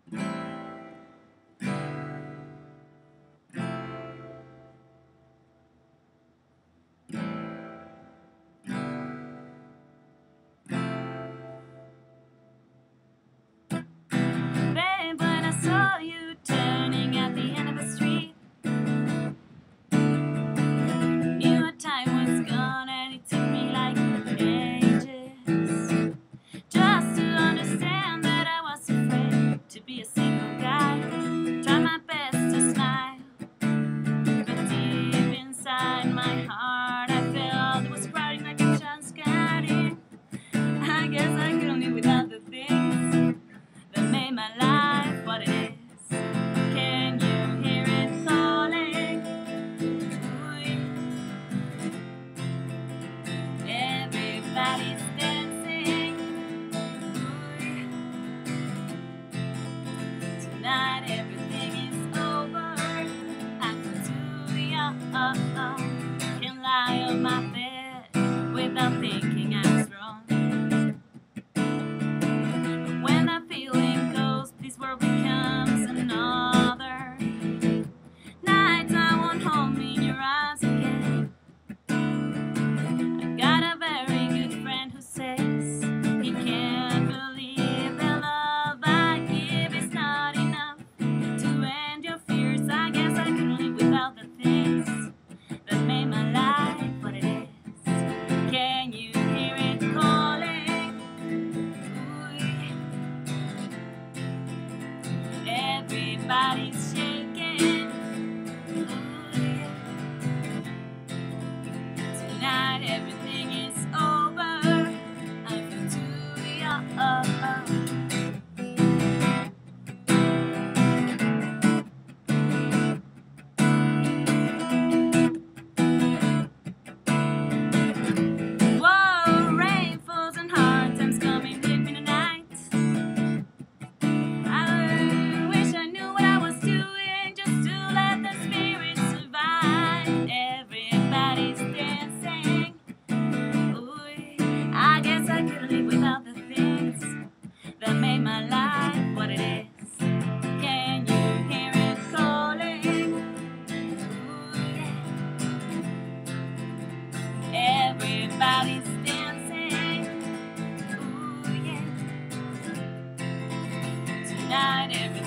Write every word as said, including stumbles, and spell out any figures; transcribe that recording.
Babe, when I saw you turning at the end of the street, knew our time was gone, and it took me like ages just to understand that I was afraid to be a single guy. Try my best to smile, but deep inside my heart I felt it was crying like a child scattered. I guess I couldn't live without the things that made my life what it is. Can you hear it calling? Ooh. Everybody's dancing. Ooh. Tonight everything is over. I feel too young. Can lie on my bed without thinking I was wrong. When that feeling goes, this world becomes another night. I won't hold me in your arms again. I got a very good friend who says he can't believe the love I give is not enough to end your fears. I guess I couldn't live without the things that made my life what it is. Can you hear it calling? Everybody's shaking. Ooh, yeah. Tonight everything is over. I feel too young. Whoa, rain falls and hard times coming with me tonight. I wish I knew what I was doing just to let the spirit survive. Everybody's dancing. Ooh, I guess I couldn't live without the things that made my life what it is. Can you hear it calling? Ooh, yeah. Everybody's dancing. Ooh, yeah. Tonight every